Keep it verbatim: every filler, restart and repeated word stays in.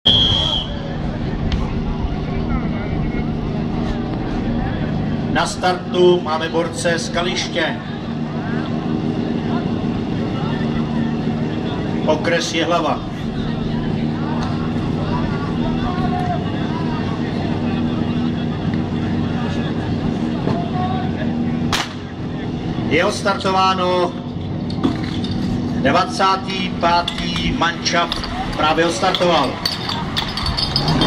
Na startu máme borce z Kaliště. Okres Jihlava. Je odstartováno dvacátý pátý mančaft právě odstartoval.